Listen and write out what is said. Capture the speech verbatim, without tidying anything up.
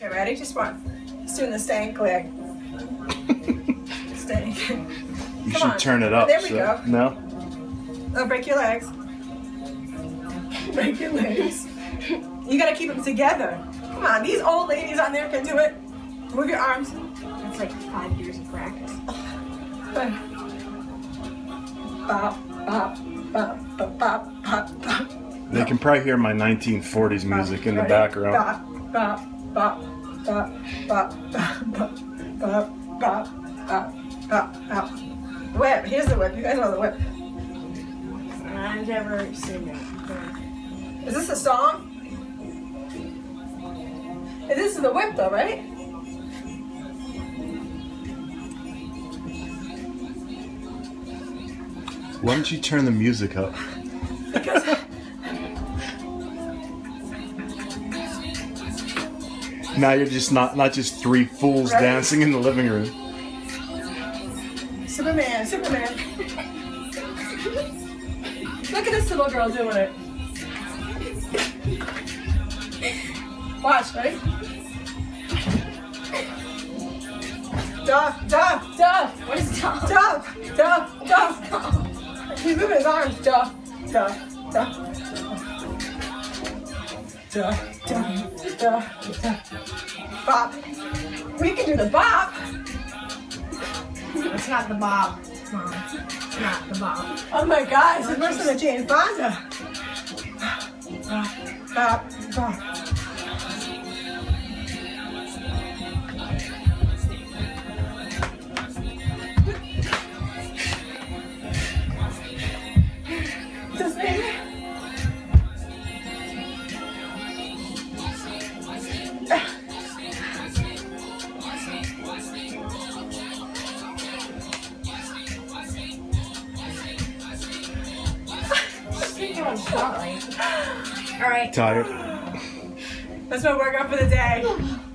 Okay, ready? Just one. Just doing the stank leg. Stank. You Come should on. turn it up. Oh, there we so. go. No? Oh, break your legs. Break your legs. You gotta keep them together. Come on, these old ladies on there can do it. Move your arms. That's like five years of practice. Bop, bop, bop, bop, bop, bop, bop. They can probably hear my nineteen forties music in the Ready? background. Bop, bop, bop, bop, bop, bop, bop, bop, bop, bop, bop. Whip, here's the whip. You guys know the whip. I've never seen it. Is this a song? This is the whip though, right? Why don't you turn the music up? Because Now you're just not not just three fools Right. dancing in the living room. Superman, Superman. Look at this little girl doing it. Watch, ready? Duff, Duff, Duff. What is Tom? Duff, Duff, Duff. He's moving his arms. Duff, Duff, Duff. Duff, Duff, Duff, Duff. Bop. We can do the bop. It's not the bob, Mom. It's not the bob. Oh my God, it's worse than a Jane Fonda. Bop, bop, bop. This baby. I'm sorry. All right. Tired. That's my workout for the day.